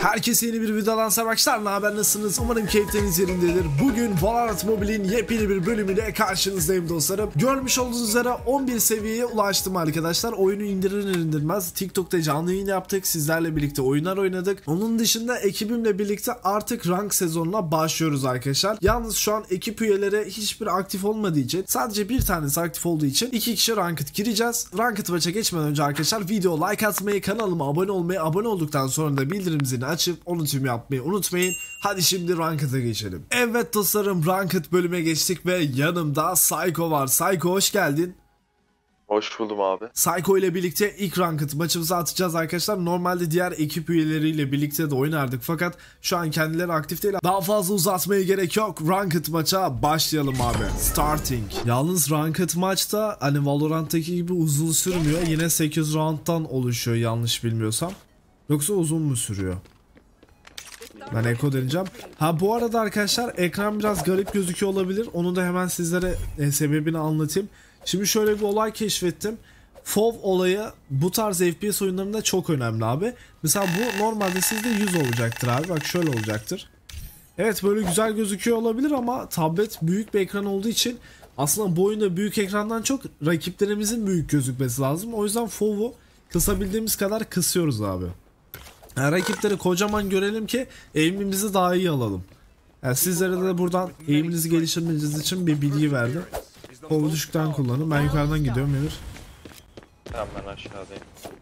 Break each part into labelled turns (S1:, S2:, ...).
S1: Herkese yeni bir videodan selamlar. Ne haber, nasılsınız? Umarım keyifleriniz yerindedir. Bugün Valorant Mobile'in yepyeni bir bölümüyle karşınızdayım dostlarım. Görmüş olduğunuz üzere 11 seviyeye ulaştım arkadaşlar. Oyunu indirir indirmez TikTok'ta canlı yayın yaptık. Sizlerle birlikte oyunlar oynadık. Onun dışında ekibimle birlikte artık rank sezonuna başlıyoruz arkadaşlar. Yalnız şu an ekip üyeleri hiçbir aktif olmadığı için, sadece bir tanesi aktif olduğu için 2 kişi ranked gireceğiz. Ranked maça geçmeden önce arkadaşlar video like atmayı, kanalıma abone olmayı, abone olduktan sonra da bildirim zilini açıp onu tüm yapmayı unutmayın. Hadi şimdi Ranked'a geçelim. Evet dostlarım, Ranked bölüme geçtik ve yanımda Psycho var. Psycho hoş geldin.
S2: Hoş buldum abi.
S1: Psycho ile birlikte ilk Ranked maçımızı atacağız arkadaşlar. Normalde diğer ekip üyeleriyle birlikte de oynardık fakat şu an kendileri aktif değil. Daha fazla uzatmaya gerek yok. Ranked maça başlayalım abi. Starting. Yalnız Ranked maçta hani Valorant'taki gibi uzun sürmüyor. Yine 8 round'dan oluşuyor yanlış bilmiyorsam. Yoksa uzun mu sürüyor? Ben Eko deneyeceğim. Ha bu arada arkadaşlar ekran biraz garip gözüküyor olabilir. Onu da hemen sizlere sebebini anlatayım. Şimdi şöyle bir olay keşfettim. FOV olayı bu tarz FPS oyunlarında çok önemli abi. Mesela bu normalde sizde 100 olacaktır abi. Bak şöyle olacaktır. Evet böyle güzel gözüküyor olabilir ama tablet büyük bir ekran olduğu için aslında bu oyunda büyük ekrandan çok rakiplerimizin büyük gözükmesi lazım. O yüzden FOV'u kısabildiğimiz kadar kısıyoruz abi. Yani rakipleri kocaman görelim ki aim'imizi daha iyi alalım. Yani sizlere de buradan aim'inizi geliştirmeniz için bir bilgi verdim. Kolu düşükten kullanın. Ben yukarıdan gidiyorum Emir.
S2: Tamam, ben aşağıdayım.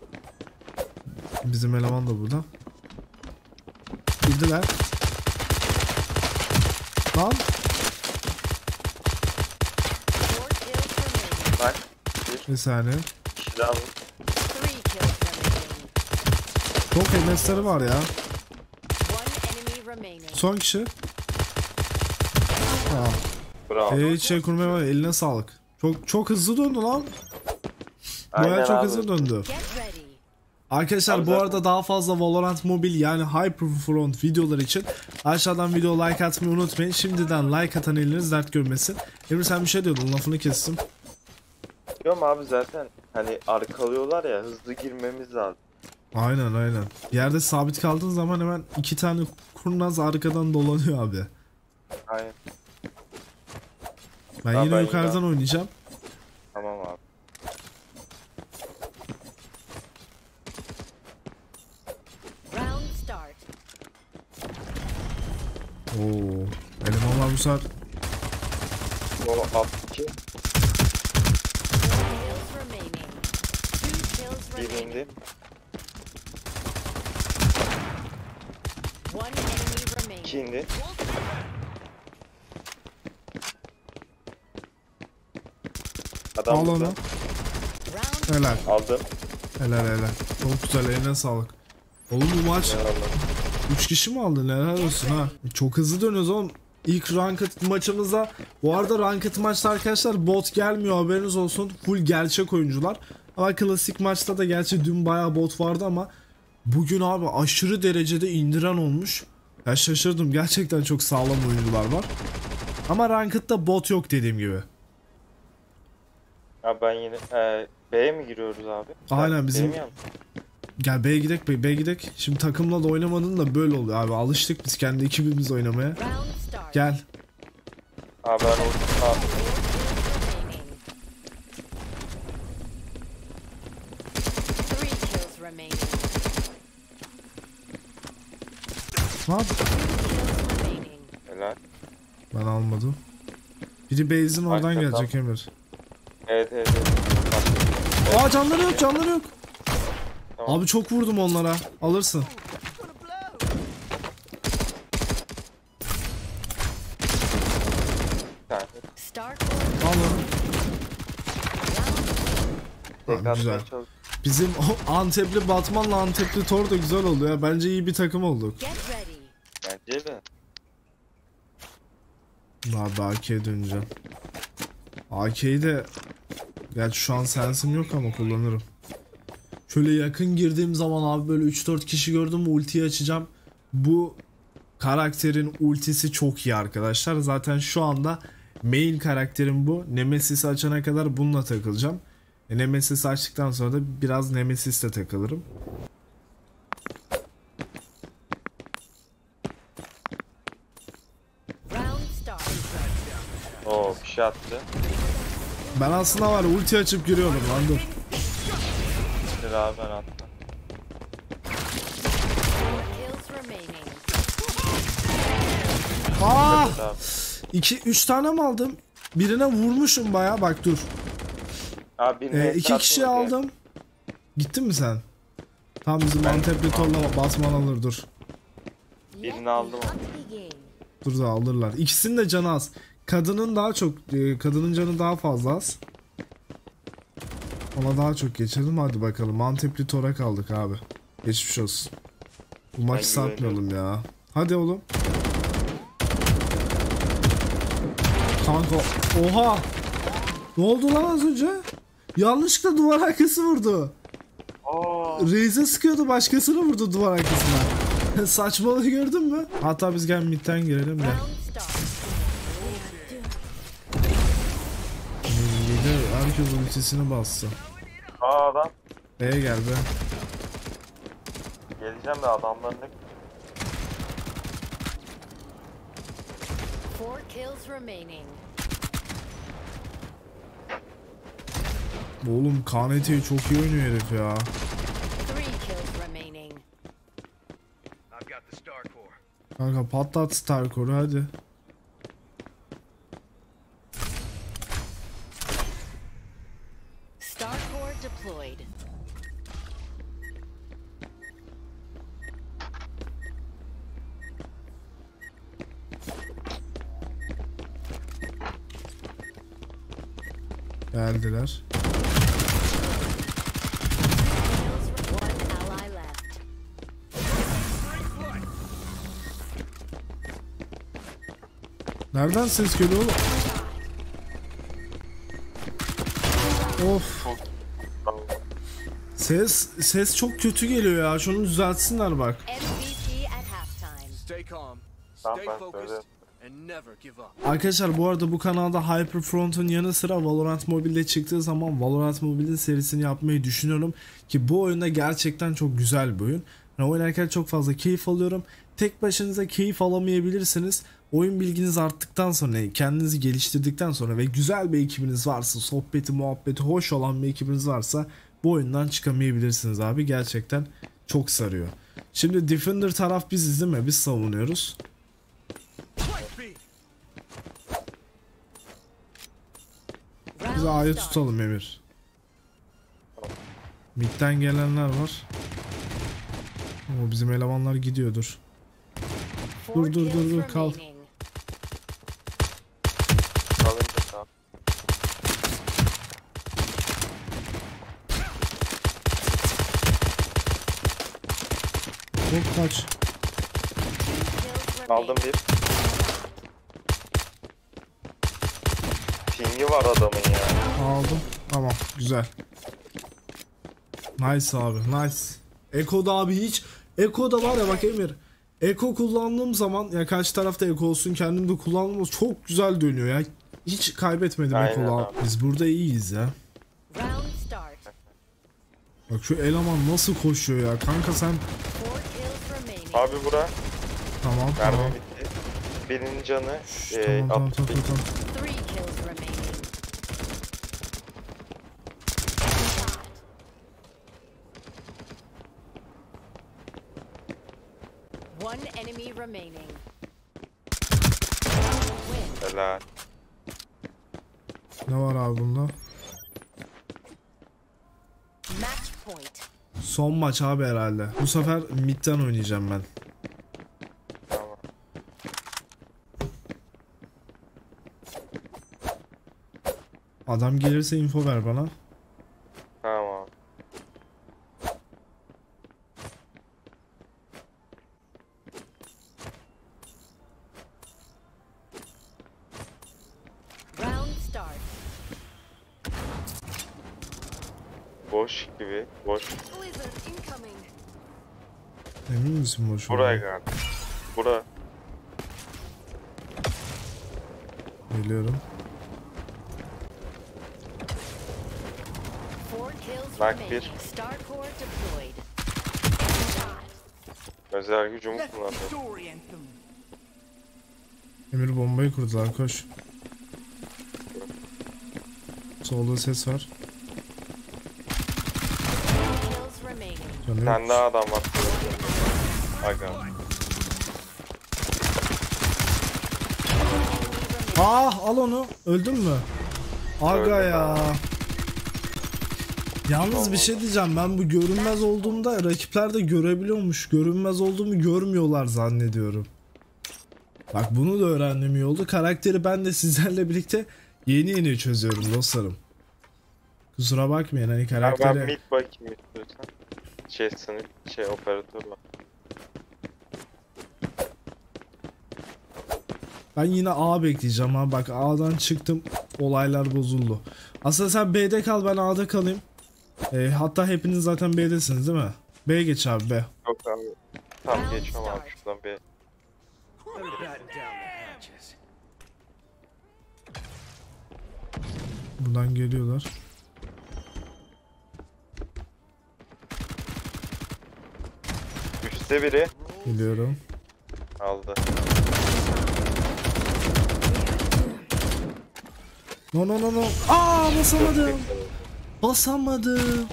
S1: Bizim eleman da burada. Girdiler. Lan.
S2: Bak.
S1: Bir saniye.
S2: Silahım.
S1: Çok MS'leri var ya. Son kişi.
S2: Bravo.
S1: Hiç şey kurmaya var. Eline sağlık. Çok hızlı döndü lan. Baya çok hızlı döndü. Arkadaşlar
S2: Abi
S1: bu arada daha fazla Valorant Mobile yani Hyperfront videolar için aşağıdan video like atmayı unutmayın. Şimdiden like atan eliniz dert görmesin. Emre sen bir şey diyordun, lafını kestim.
S2: Diyorum abi, zaten hani arkalıyorlar ya, hızlı girmemiz lazım.
S1: Aynen. Yerde sabit kaldığın zaman hemen 2 tane kurnaz arkadan dolanıyor abi.
S2: Aynen.
S1: Ben yine yukarıdan oynayacağım.
S2: Tamam abi.
S1: Oo, elemanlar bu sefer.
S2: O alt 2. Bir indi. İki indi. Adam
S1: Al onu.
S2: burada.
S1: Helal.
S2: Aldım.
S1: Helal. Çok güzel, eline sağlık. Oğlum bu maç
S2: Eyvallah.
S1: 3 kişi mi aldın? Helal olsun ha. Çok hızlı dönüyoruz oğlum. İlk ranked maçımızda. Bu arada ranked maçta arkadaşlar bot gelmiyor, haberiniz olsun. Full gerçek oyuncular. Ama klasik maçta da gerçi dün bayağı bot vardı ama bugün abi aşırı derecede indiren olmuş. Ya şaşırdım, gerçekten çok sağlam oyuncular var. Ama ranked'da bot yok dediğim gibi.
S2: Abi ben yine B'ye mi giriyoruz abi?
S1: Aynen bizim. Gel B'ye gidek. Şimdi takımla da oynamadın da böyle oluyor abi. Alıştık biz kendi ekibimiz oynamaya. Gel.
S2: Abi ben orada
S1: Lan.
S2: helal.
S1: Ben almadım. Biri base'in oradan
S2: Arkadan.
S1: gelecek Emir.
S2: Evet.
S1: Aa canları yok.
S2: Tamam.
S1: Abi çok vurdum onlara. Alırsın. Al onu. Ha, güzel. Bizim o Antepli Batman'la Antepli Thor da güzel oldu ya. Bence iyi bir takım olduk.
S2: Bence de.
S1: Abi AK'ye döneceğim. AK'yi de gerçi şu an sensim yok ama kullanırım. Şöyle yakın girdiğim zaman abi böyle 3-4 kişi gördüm mü ultiyi açacağım. Bu karakterin ultisi çok iyi arkadaşlar. Zaten şu anda main karakterim bu. Nemesis'i açana kadar bununla takılacağım. Nemesis'i açtıktan sonra da biraz Nemesis'le takılırım.
S2: Oo bir şey attı.
S1: Ben aslında var ya, ulti açıp giriyorum lan, dur.
S2: Bir abi ben attım.
S1: Aa!
S2: Evet abi.
S1: 2-3 tane mi aldım? Birine vurmuşum baya, bak dur.
S2: Abi birine
S1: 2 kişi aldım. Gittin mi sen? Tam bizim Antepli torla basman alır, dur.
S2: Birini aldım ama.
S1: Dur da alırlar. İkisinin de canı az. Kadının daha çok, kadının canı daha fazla az. Ona daha çok geçirdim, hadi bakalım. Antepli tora kaldık abi. Geçmiş olsun. Bu maçı satmayalım ya. Hadi oğlum. Kanka oha. Ne oldu lan az önce? Yanlışlıkla duvar arkası vurdu. Reis'e sıkıyordu, başkasını vurdu duvar arkasına. Saçmalığı gördün mü? Hatta biz gel midden girelim de. Herkes ultisini bastı.
S2: Adam.
S1: B'ye gel be.
S2: Geleceğim de adamların ne...
S3: 4 kills remaining.
S1: Oğlum KNT'yi çok iyi oynuyor herif ya.
S3: 3 kills remaining.
S4: I've got the star core.
S1: Kanka patlat Star Core'u hadi.
S3: Star core deployed.
S1: Geldiler.
S3: One ally left.
S1: Nereden ses geliyor oğlum? Of. Ses çok kötü geliyor ya. Şunu düzeltsinler bak.
S3: MVP at halftime.
S4: Stay calm,
S2: Tamam,
S4: stay
S2: ben
S4: focused,
S2: söyleyeyim.
S4: and never give up.
S1: Arkadaşlar bu arada bu kanalda Hyperfront'un yanı sıra Valorant Mobile'de çıktığı zaman Valorant Mobile'in serisini yapmayı düşünüyorum. Ki bu oyunda gerçekten çok güzel bir oyun. Yani oynarken çok fazla keyif alıyorum. Tek başınıza keyif alamayabilirsiniz. Oyun bilginiz arttıktan sonra, kendinizi geliştirdikten sonra ve güzel bir ekibiniz varsa, sohbeti muhabbeti hoş olan bir ekibiniz varsa bu oyundan çıkamayabilirsiniz abi. Gerçekten çok sarıyor. Şimdi Defender taraf biziz değil mi? Biz savunuyoruz. Biz A'yı
S3: Round start.
S1: tutalım Emir. Mid'den gelenler var. O bizim elemanlar gidiyordur.
S3: 4
S1: Dur, dur,
S3: kills
S1: dur, kal.
S3: remaining.
S2: Kalınca tamam.
S1: Çok kaç.
S3: 2 kills
S2: Aldım
S3: remaining.
S2: bir. Pingi var adamın ya.
S1: Aldım. Tamam. Güzel. Nice abi. Nice. Eko'da abi hiç. Eko'da var ya bak Emir. Eko kullandığım zaman ya karşı tarafta Eko olsun kendim de kullandığım çok güzel dönüyor ya. Hiç kaybetmedim
S2: Aynen
S1: Eko'la.
S2: abi.
S1: Biz burada iyiyiz ya.
S3: Round start.
S1: Bak şu eleman nasıl koşuyor ya. Kanka sen
S3: 4 kills remaining.
S2: Abi bura.
S1: tamam
S2: Mermi
S1: tamam.
S2: bitti. Birinin canı.
S1: Tamam tamam
S2: 60
S1: tamam tamam.
S3: 3 kills remaining. One enemy remaining. Win.
S2: Helal.
S1: Ne var abi bunda?
S3: Match point.
S1: Son maç abi herhalde. Bu sefer midden oynayacağım ben.
S2: Tamam.
S1: Adam gelirse info ver bana.
S2: Tamam.
S3: Round start.
S2: Boş gibi. Boş.
S3: Blizzard incoming.
S1: Emin misin boş
S2: Buraya
S1: olduğuna?
S2: geldi. Bura.
S1: Geliyorum.
S3: 4 kills
S2: Back
S3: remaining.
S2: bir.
S3: Star core deployed.
S2: Özel gücümü
S4: Let the
S2: kullandı.
S4: story anthem.
S1: Emir bombayı kurdular koş. Solda ses var.
S3: Kills remaining.
S2: Bir
S1: Canım.
S2: tane daha adam var. Aga.
S1: Ah, al onu. Öldün mü? Aga
S2: Öldüm
S1: ya.
S2: ben.
S1: Yalnız bir şey diyeceğim, ben bu görünmez olduğumda rakipler de görebiliyormuş. Görünmez olduğumu görmüyorlar zannediyorum. Bak bunu da öğrendim iyi oldu. Karakteri ben de sizlerle birlikte yeni çözüyorum dostlarım. Kusura bakmayın hani
S2: Ya ben
S1: karakteri...
S2: mid bakayım istiyorsan. Operatör var.
S1: Ben yine A bekleyeceğim ha, bak A'dan çıktım, olaylar bozuldu. Aslında sen B'de kal, ben A'da kalayım. Hatta hepiniz zaten B'desiniz değil mi? B'ye geç abi, B.
S2: Yok abi. Tam geçiyorum abi şuradan bir.
S4: Better batten down the hatches.
S1: Buradan geliyorlar.
S2: Üstte biri
S1: Geliyorum.
S2: aldı.
S1: No no no no. Aa, basamadım. Basamadım.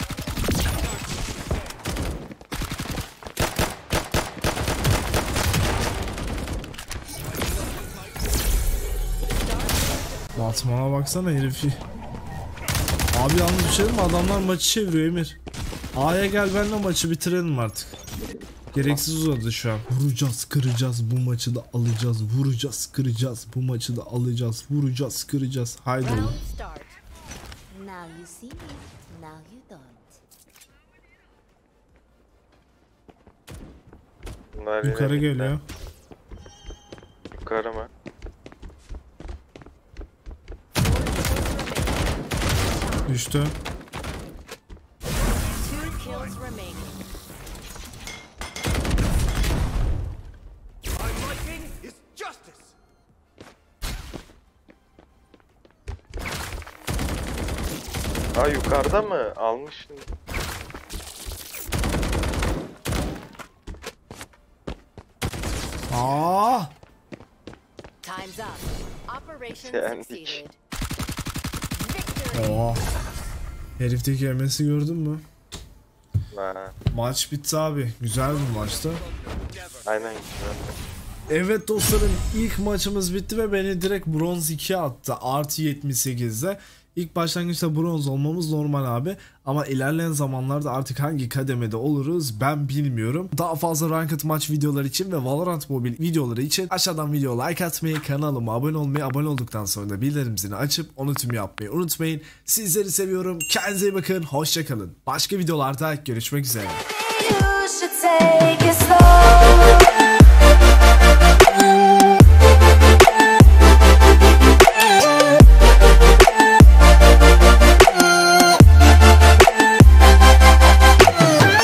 S1: Batman'a baksana herifi. Abi yalnız bir şey mi? Adamlar maçı çeviriyor Emir. A'ya gel, ben de maçı bitirelim artık. Gereksiz uzadı şu an. Vuracağız, kıracağız, bu maçı da alacağız. Vuracağız, kıracağız, bu maçı da alacağız. Vuracağız, kıracağız. Haydi oğlum.
S3: Round start.
S5: Now you see me, now you don't.
S2: Bunlar yine
S1: Yukarı
S2: midde.
S1: geliyor.
S2: Yukarı mı?
S1: Düştü.
S3: 2 kills remaining.
S4: My liking is justice.
S2: Aa yukarıda mı? Almışsın.
S1: Aa!
S3: Time's up. Operation
S2: Yani
S3: succeeded. Victory.
S1: Oha. Herifteki yemesi gördün mü?
S2: Ha,
S1: Maç bitti abi. Güzel bir maçtı.
S2: aynen güzel.
S1: Evet dostlarım, ilk maçımız bitti ve beni direkt bronz 2'ye attı. Artı 78'de. İlk başlangıçta bronz olmamız normal abi. Ama ilerleyen zamanlarda artık hangi kademede oluruz ben bilmiyorum. Daha fazla ranked maç videoları için ve Valorant Mobile videoları için aşağıdan video like atmayı, kanalıma abone olmayı, abone olduktan sonra da bildirim zilini açıp onu tüm yapmayı unutmayın. Sizleri seviyorum. Kendinize iyi bakın. Hoşça kalın. Başka videolarda görüşmek üzere.
S5: You should say